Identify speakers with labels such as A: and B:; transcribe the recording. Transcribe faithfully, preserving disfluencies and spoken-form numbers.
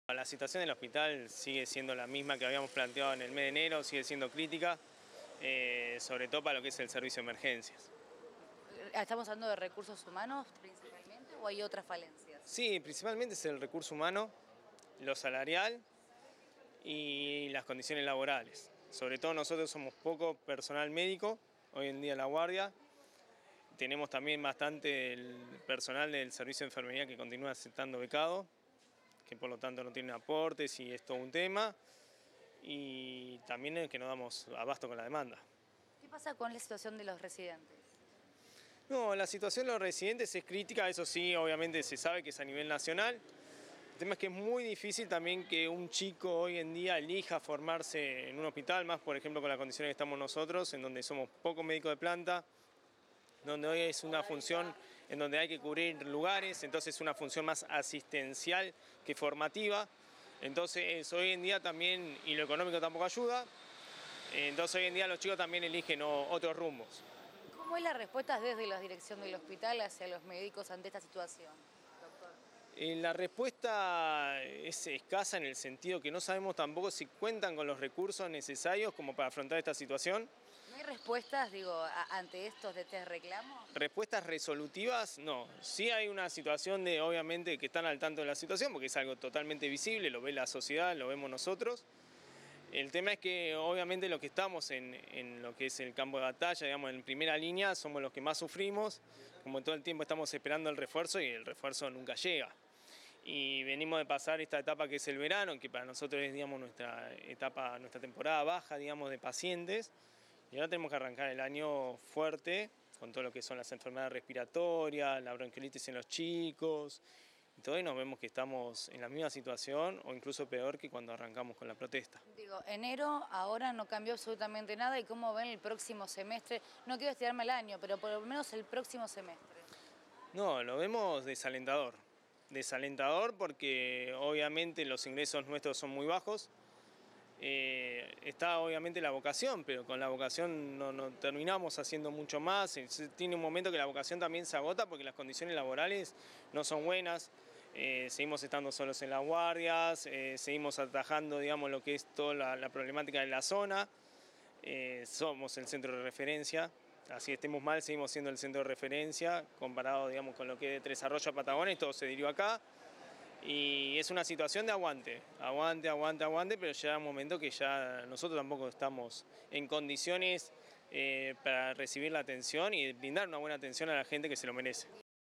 A: La situación del hospital sigue siendo la misma que habíamos planteado en el mes de enero, sigue siendo crítica, eh, sobre todo para lo que es el servicio de emergencias.
B: ¿Estamos hablando de recursos humanos principalmente o hay otras falencias?
A: Sí, principalmente es el recurso humano, lo salarial y las condiciones laborales. Sobre todo nosotros somos poco personal médico, hoy en día en la guardia. Tenemos también bastante el personal del servicio de enfermería que continúa estando becado, que por lo tanto no tienen aportes y es todo un tema. Y también es que no damos abasto con la demanda.
B: ¿Qué pasa con la situación de los residentes?
A: No, la situación de los residentes es crítica, eso sí, obviamente se sabe que es a nivel nacional. El tema es que es muy difícil también que un chico hoy en día elija formarse en un hospital, más por ejemplo con las condiciones que estamos nosotros, en donde somos pocos médicos de planta, donde hoy es una función en donde hay que cubrir lugares, entonces es una función más asistencial que formativa. Entonces hoy en día también, y lo económico tampoco ayuda, entonces hoy en día los chicos también eligen otros rumbos.
B: ¿Cómo es la respuesta desde la dirección del hospital hacia los médicos ante esta situación, doctor?
A: La respuesta es escasa en el sentido que no sabemos tampoco si cuentan con los recursos necesarios como para afrontar esta situación.
B: ¿No hay respuestas, digo, a, ante estos de este reclamo?
A: Respuestas resolutivas, no. Sí hay una situación de, obviamente, que están al tanto de la situación, porque es algo totalmente visible, lo ve la sociedad, lo vemos nosotros. El tema es que, obviamente, los que estamos en, en lo que es el campo de batalla, digamos, en primera línea, somos los que más sufrimos. Como todo el tiempo estamos esperando el refuerzo y el refuerzo nunca llega. Y venimos de pasar esta etapa que es el verano, que para nosotros es, digamos, nuestra etapa, nuestra temporada baja, digamos, de pacientes. Y ahora tenemos que arrancar el año fuerte, con todo lo que son las enfermedades respiratorias, la bronquiolitis en los chicos. Y todo, y nos vemos que estamos en la misma situación o incluso peor que cuando arrancamos con la protesta.
B: Digo, enero ahora no cambió absolutamente nada, y cómo ven el próximo semestre. No quiero estirarme el año, pero por lo menos el próximo semestre.
A: No, lo vemos desalentador. Desalentador porque obviamente los ingresos nuestros son muy bajos. Eh, está obviamente la vocación, pero con la vocación no, no terminamos haciendo mucho más. Tiene un momento que la vocación también se agota porque las condiciones laborales no son buenas. Eh, seguimos estando solos en las guardias, eh, seguimos atajando, digamos, lo que es toda la, la problemática de la zona. Eh, somos el centro de referencia, así estemos mal, seguimos siendo el centro de referencia comparado, digamos, con lo que es de Tres Arroyos a Patagones, todo se dirigió acá. Y es una situación de aguante, aguante, aguante, aguante, pero llega un momento que ya nosotros tampoco estamos en condiciones eh, para recibir la atención y brindar una buena atención a la gente que se lo merece.